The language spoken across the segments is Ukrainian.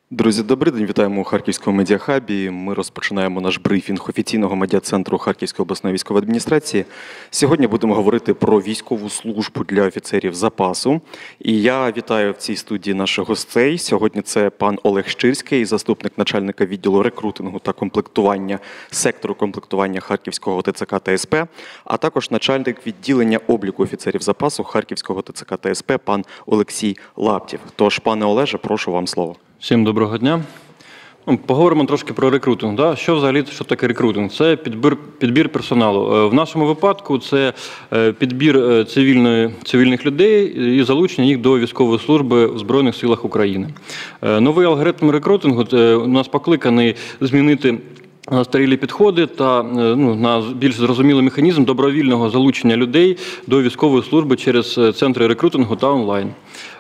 Друзі, добрий день, вітаємо у Харківському медіахабі. Ми розпочинаємо наш брифінг офіційного медіа-центру Харківської обласної військової адміністрації. Сьогодні будемо говорити про військову службу для офіцерів запасу. І я вітаю в цій студії наших гостей. Сьогодні це пан Олег Щирський, заступник начальника відділу рекрутингу та комплектування сектору комплектування Харківського ТЦК та СП, а також начальник відділення обліку офіцерів запасу Харківського ТЦК та СП пан Олексій Лаптів. Тож, пане Олеже, прошу вам слово. Всім доброго дня. Поговоримо трошки про рекрутинг. Що взагалі таке рекрутинг? Це підбір персоналу. В нашому випадку це підбір цивільних людей і залучення їх до військової служби в Збройних силах України. Новий алгоритм рекрутингу у нас покликаний змінити старілі підходи та на більш зрозумілий механізм добровільного залучення людей до військової служби через центри рекрутингу та онлайн.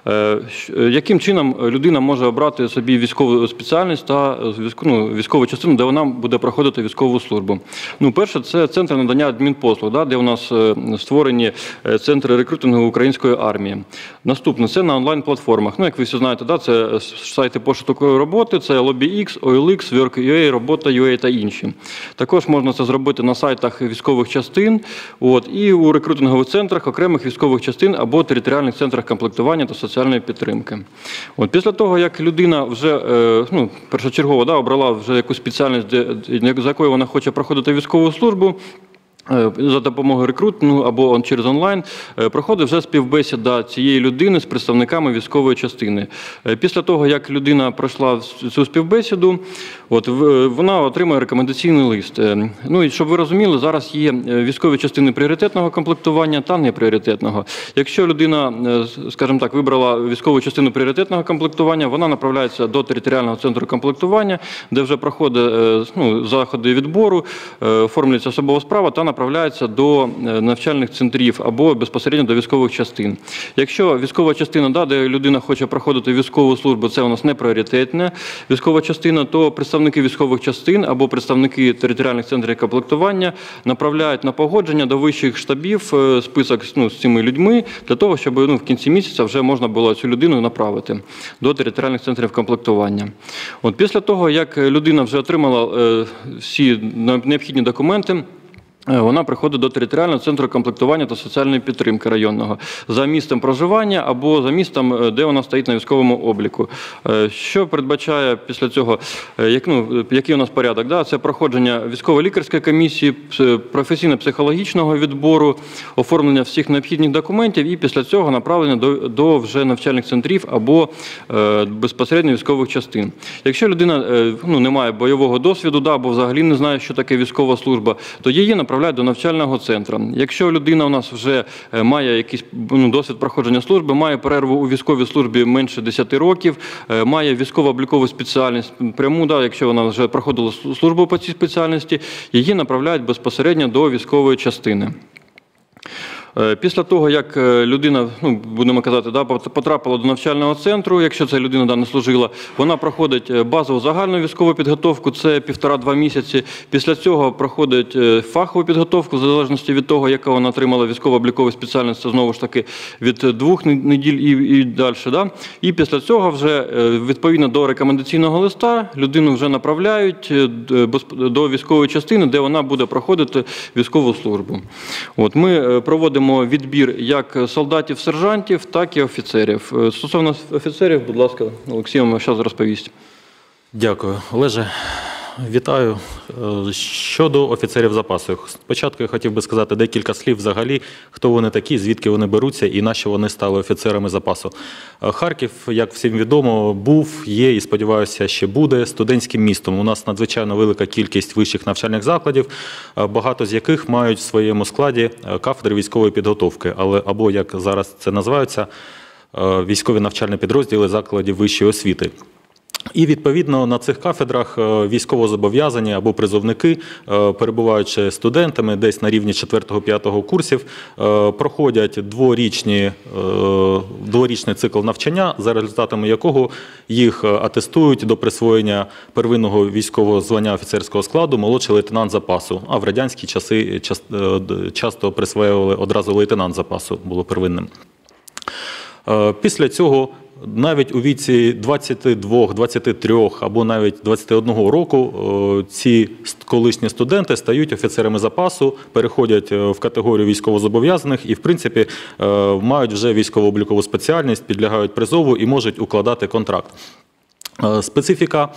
Яким чином людина може обрати собі військову спеціальність та військову частину, де вона буде проходити військову службу? Перше, це центр надання адмінпослуг, де у нас створені центри рекрутингу української армії. Наступне, це на онлайн-платформах. Як ви всі знаєте, це сайти пошуку роботи, це LobbyX, OLX, Work.ua, Робота.ua та інші. Також можна це зробити на сайтах військових частин і у рекрутингових центрах окремих військових частин або територіальних центрах комплектування та соціальної підтримки. Після того, як людина вже першочергово обрала вже якусь спеціальність, за якою вона хоче проходити військову службу, за допомогою рекрутингу або через онлайн, проходить вже співбесіда цієї людини з представниками військової частини. Після того, як людина пройшла цю співбесіду, вона отримує рекомендаційний лист. І щоб ви розуміли, зараз є військові частини пріоритетного комплектування та непріоритетного. Якщо людина, скажімо так, вибрала військову частину пріоритетного комплектування, вона направляється до територіального центру комплектування, де вже проходить заходи відбору, оформлюється особова справа та направляється до навчальних центрів або безпосередньо до військових частин. Якщо військова частина, де людина хоче проходити військову службу, це у нас не пріоритетна військова частина, то представники військових частин або представники територіальних центрів комплектування направляють на погодження до вищих штабів список з цими людьми, для того, щоб в кінці місяця вже можна було цю людину направити до територіальних центрів комплектування. Після того, як людина вже отримала всі необхідні документи, вона приходить до територіального центру комплектування та соціальної підтримки районного за місцем проживання або за місцем, де вона стоїть на військовому обліку. Що передбачає після цього, який у нас порядок? Це проходження військово-лікарської комісії, професійно-психологічного відбору, оформлення всіх необхідних документів і після цього направлення до вже навчальних центрів або безпосередньо військових частин. Якщо людина не має бойового досвіду або взагалі не знає, що таке військова служба, то її направляють до навчального центру. Якщо людина у нас вже має якийсь досвід проходження служби, має перерву у військовій службі менше 10 років, має військово-облікову спеціальність пряму, якщо вона вже проходила службу по цій спеціальності, її направляють безпосередньо до військової частини. Після того, як людина, будемо казати, потрапила до навчального центру, якщо ця людина не служила, вона проходить базову загальну військову підготовку, це 1,5-2 місяці. Після цього проходить фахову підготовку, в залежності від того, яка вона отримала військово-облікову спеціальність, це знову ж таки від 2 неділь і далі. І після цього вже, відповідно до рекомендаційного листа, людину вже направляють до військової частини, де вона буде проходити військову службу. Ми проводимо відбір як солдатів, сержантів, так і офіцерів. Стосовно офіцерів, будь ласка, Олексій вам зараз розповість. Дякую, Олеже. Вітаю. Щодо офіцерів запасу. Спочатку я хотів би сказати декілька слів взагалі, хто вони такі, звідки вони беруться і на що вони стали офіцерами запасу. Харків, як всім відомо, був, є і, сподіваюся, ще буде студентським містом. У нас надзвичайно велика кількість вищих навчальних закладів, багато з яких мають в своєму складі кафедри військової підготовки, або, як зараз це називаються, військові навчальні підрозділи закладів вищої освіти. І, відповідно, на цих кафедрах військовозобов'язані або призовники, перебуваючи студентами десь на рівні 4-5 курсів, проходять дворічний цикл навчання, за результатами якого їх атестують до присвоєння первинного військового звання офіцерського складу молодший лейтенант запасу. А в радянські часи часто присвоювали одразу лейтенант запасу, було первинним. Після цього навіть у віці 22, 23 або навіть 21 року ці колишні студенти стають офіцерами запасу, переходять в категорію військовозобов'язаних і, в принципі, мають вже військово-облікову спеціальність, підлягають призову і можуть укладати контракт. Специфіка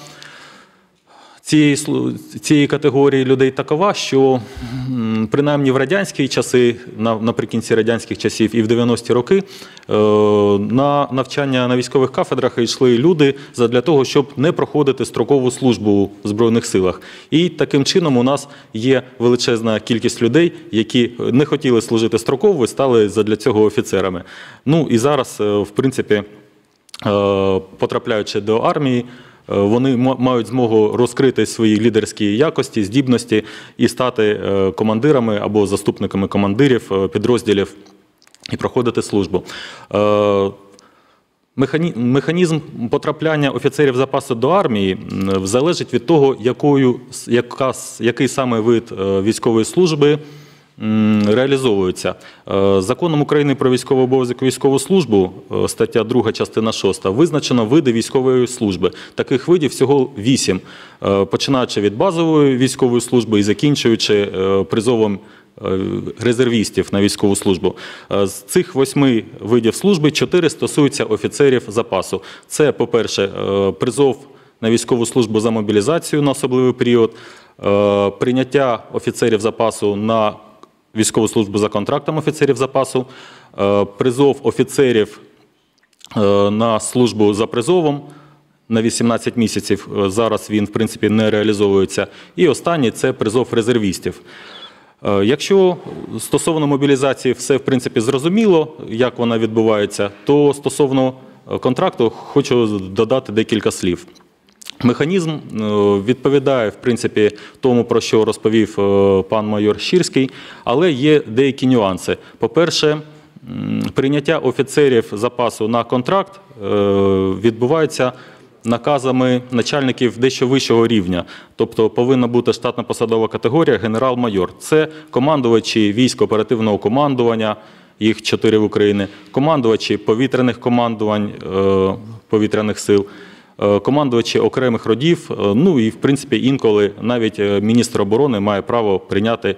цієї категорії людей такова, що принаймні в радянські часи, наприкінці радянських часів і в 90-ті роки, на навчання на військових кафедрах йшли люди для того, щоб не проходити строкову службу в Збройних силах. І таким чином у нас є величезна кількість людей, які не хотіли служити строково і стали для цього офіцерами. Ну і зараз, в принципі, потрапляючи до армії, вони мають змогу розкрити свої лідерські якості, здібності і стати командирами або заступниками командирів підрозділів і проходити службу. Механізм потрапляння офіцерів запасу до армії залежить від того, який саме вид військової служби реалізовуються. Законом України про військовий обов'язок і військову службу, стаття 2, частина 6, визначено види військової служби. Таких видів всього 8, починаючи від базової військової служби і закінчуючи призовом резервістів на військову службу. З цих 8 видів служби 4 стосуються офіцерів запасу. Це, по-перше, призов на військову службу за мобілізацію на особливий період, прийняття офіцерів запасу на військову службу за контрактом офіцерів запасу, призов офіцерів на службу за призовом на 18 місяців. Зараз він, в принципі, не реалізовується. І останній – це призов резервістів. Якщо стосовно мобілізації все, в принципі, зрозуміло, як вона відбувається, то стосовно контракту хочу додати декілька слів. Механізм відповідає, в принципі, тому, про що розповів пан майор Щирський, але є деякі нюанси. По-перше, прийняття офіцерів запасу на контракт відбувається наказами начальників дещо вищого рівня. Тобто повинна бути штатна посадова категорія генерал-майор. Це командувачі військ оперативного командування, їх 4 в Україні, командувачі повітряних командувань, повітряних сил, командувачі окремих родів, ну і, в принципі, інколи навіть міністр оборони має право прийняти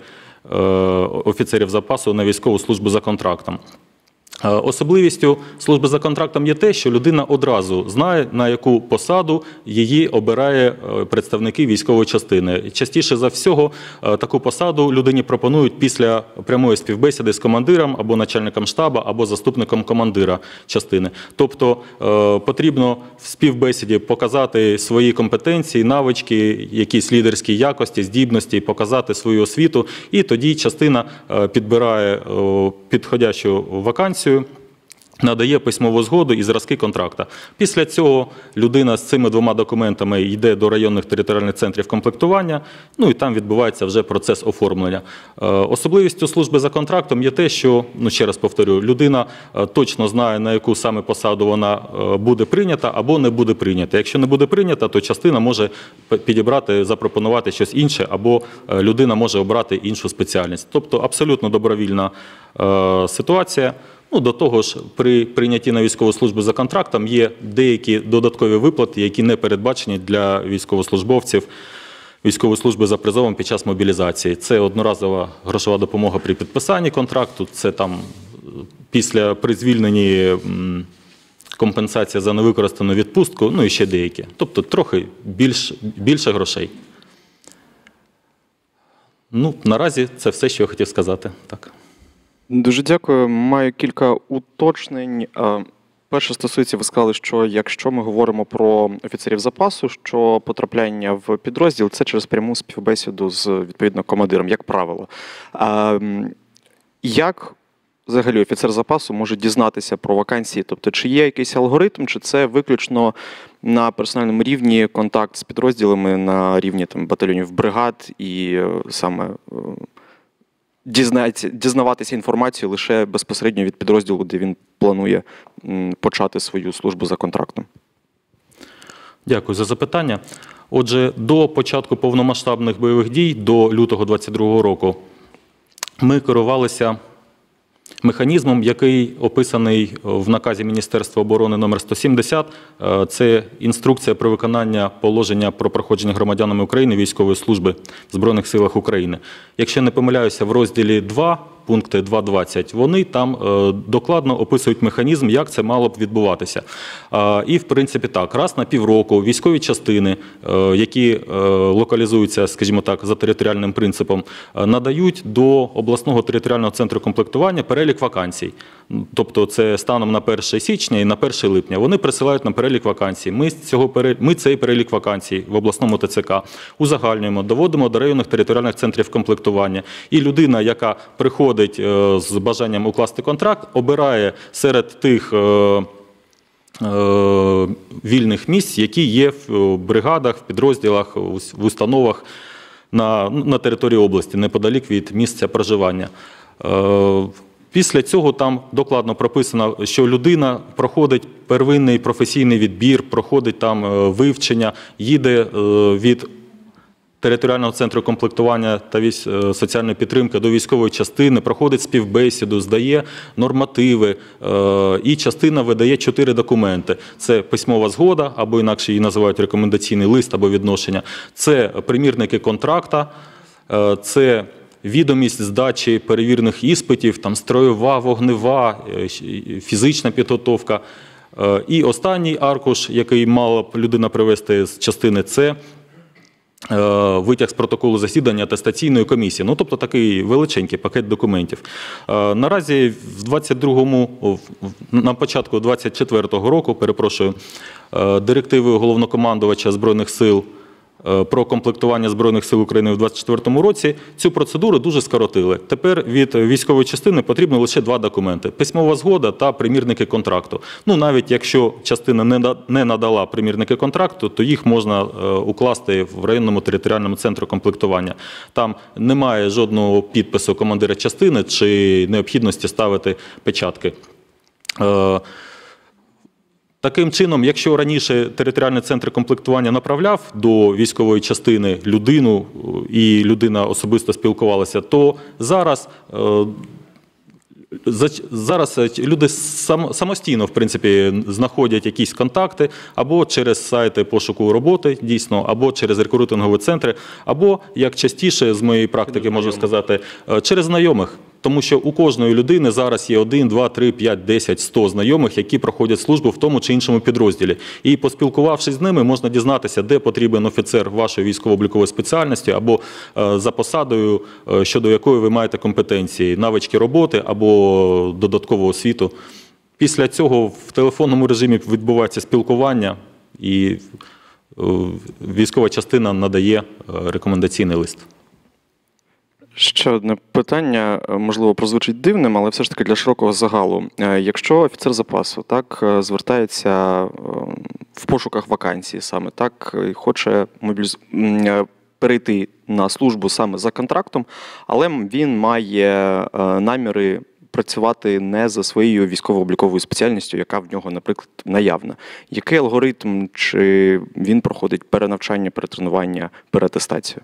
офіцерів запасу на військову службу за контрактом. Особливістю служби за контрактом є те, що людина одразу знає, на яку посаду її обирає представники військової частини. Частіше за всього таку посаду людині пропонують після прямої співбесіди з командиром або начальником штабу, або заступником командира частини. Тобто потрібно в співбесіді показати свої компетенції, навички, якісь лідерські якості, здібності, показати свою освіту, і тоді частина підбирає підходящу вакансію, надає письмову згоду і зразки контракта. Після цього людина з цими 2 документами йде до районних територіальних центрів комплектування, ну і там відбувається вже процес оформлення. Особливістю служби за контрактом є те, що, ще раз повторю, людина точно знає, на яку саме посаду вона буде прийнята або не буде прийнята. Якщо не буде прийнята, то частина може підібрати, запропонувати щось інше, або людина може обрати іншу спеціальність. Тобто абсолютно добровільна ситуація. До того ж, при прийнятті на військову службу за контрактом є деякі додаткові виплати, які не передбачені для військовослужбовців військової служби за призовом під час мобілізації. Це одноразова грошова допомога при підписанні контракту, це там при звільненні компенсація за невикористану відпустку, ну і ще деякі. Тобто трохи більше грошей. Наразі це все, що я хотів сказати. Так. Дуже дякую. Маю кілька уточнень. Перше стосується, ви сказали, що якщо ми говоримо про офіцерів запасу, що потрапляння в підрозділ – це через пряму співбесіду з, відповідно, командиром, як правило. Як взагалі офіцер запасу може дізнатися про вакансії? Тобто, чи є якийсь алгоритм, чи це виключно на персональному рівні контакт з підрозділами на рівні батальйонів бригад і саме дізнаватися інформацію лише безпосередньо від підрозділу, де він планує почати свою службу за контрактом? Дякую за запитання. Отже, до початку повномасштабних бойових дій, до лютого 2022 року, ми керувалися механізмом, який описаний в наказі Міністерства оборони номер 170, це інструкція про виконання положення про проходження громадянами України військової служби в Збройних силах України. Якщо не помиляюся, в розділі 2, пункти 2.20, вони там докладно описують механізм, як це мало б відбуватися. І, в принципі, так, раз на півроку військові частини, які локалізуються, скажімо так, за територіальним принципом, надають до обласного територіального центру комплектування перелік вакансій. Тобто це станом на 1 січня і на 1 липня. Вони присилають нам перелік вакансій. Ми цей перелік вакансій в обласному ТЦК узагальнюємо, доводимо до районних територіальних центрів комплектування. І людина, яка приходить з бажанням укласти контракт, обирає серед тих вільних місць, які є в бригадах, в підрозділах, в установах на території області, неподалік від місця проживання. Після цього там докладно прописано, що людина проходить первинний професійний відбір, проходить там вивчення, їде від територіального центру комплектування та соціальної підтримки до військової частини, проходить співбесіду, здає нормативи, і частина видає 4 документи. Це письмова згода, або інакше її називають рекомендаційний лист або відношення. Це примірники контракта, це відомість здачі перевірених іспитів, там строєва, вогнева, фізична підготовка. І останній аркуш, який мала б людина привезти з частини, це витяг з протоколу засідання атестаційної комісії. Ну, тобто такий величенький пакет документів. Наразі на початку 24-го року, директивою головнокомандувача Збройних сил про комплектування Збройних сил України в 2024 році, цю процедуру дуже скоротили. Тепер від військової частини потрібно лише 2 документи – письмова згода та примірники контракту. Ну, навіть якщо частина не надала примірники контракту, то їх можна укласти в районному територіальному центру комплектування. Там немає жодного підпису командира частини чи необхідності ставити печатки. Таким чином, якщо раніше територіальний центр комплектування направляв до військової частини людину, і людина особисто спілкувалася, то зараз люди самостійно, в принципі, знаходять якісь контакти або через сайти пошуку роботи, дійсно, або через рекрутингові центри, або, як частіше, з моєї практики можу сказати, через знайомих. Тому що у кожної людини зараз є 1, 2, 3, 5, 10, 100 знайомих, які проходять службу в тому чи іншому підрозділі. І поспілкувавшись з ними, можна дізнатися, де потрібен офіцер вашої військово-облікової спеціальності або за посадою, щодо якої ви маєте компетенції, навички роботи або додаткову освіту. Після цього в телефонному режимі відбувається спілкування, і військова частина надає рекомендаційний лист. Ще одне питання, можливо, прозвучить дивним, але все ж таки для широкого загалу. Якщо офіцер запасу так звертається в пошуках вакансій саме так, і хоче перейти на службу саме за контрактом, але він має наміри працювати не за своєю військово-обліковою спеціальністю, яка в нього, наприклад, наявна. Який алгоритм, чи він проходить перенавчання, перетренування, переатестацію?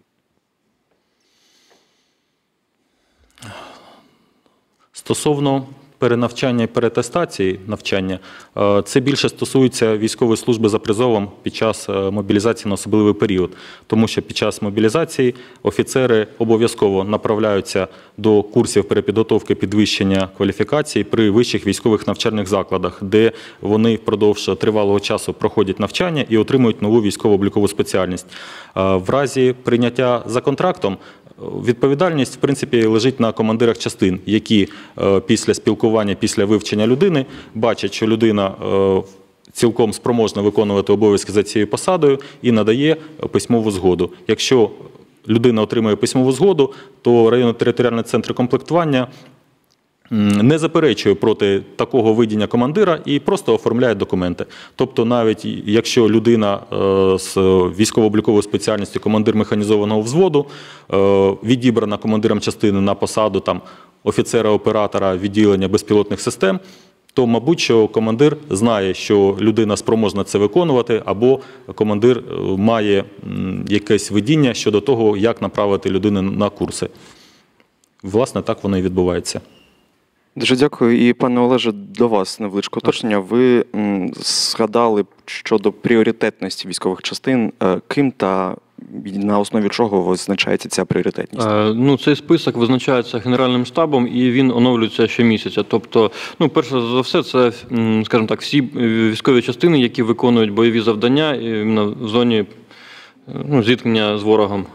Стосовно перенавчання і переатестації навчання, це більше стосується військової служби за призовом під час мобілізації на особливий період. Тому що під час мобілізації офіцери обов'язково направляються до курсів перепідготовки підвищення кваліфікації при вищих військових навчальних закладах, де вони впродовж тривалого часу проходять навчання і отримують нову військово-облікову спеціальність. В разі прийняття за контрактом відповідальність, в принципі, лежить на командирах частин, які після спілкування, після вивчення людини бачать, що людина цілком спроможна виконувати обов'язки за цією посадою і надає письмову згоду. Якщо людина отримує письмову згоду, то районний територіальний центр комплектування не заперечує проти такого видіння командира і просто оформляє документи. Тобто навіть якщо людина з військово-обліковою спеціальністю командир механізованого взводу, відібрана командиром частини на посаду там, офіцера-оператора відділення безпілотних систем, то, мабуть, що командир знає, що людина спроможна це виконувати, або командир має якесь видіння щодо того, як направити людину на курси. Власне, так воно і відбувається. Дуже дякую. І, пане Олеже, до вас невеличке уточнення. Ви згадали щодо пріоритетності військових частин. Ким та на основі чого визначається ця пріоритетність? Цей список визначається Генеральним штабом і він оновлюється щомісяця. Тобто, перше за все, це, скажімо так, всі військові частини, які виконують бойові завдання в зоні зіткнення з ворогом.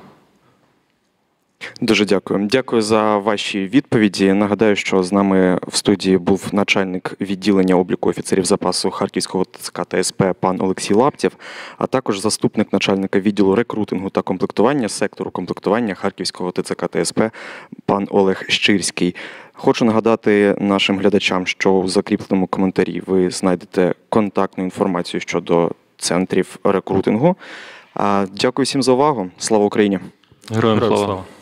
Дуже дякую. Дякую за ваші відповіді. Нагадаю, що з нами в студії був начальник відділення обліку офіцерів запасу Харківського ТЦК та СП пан Олексій Лаптєв, а також заступник начальника відділу рекрутингу та комплектування сектору комплектування Харківського ТЦК та СП пан Олег Щирський. Хочу нагадати нашим глядачам, що у закріпленому коментарі ви знайдете контактну інформацію щодо центрів рекрутингу. Дякую всім за увагу. Слава Україні! Героям слава!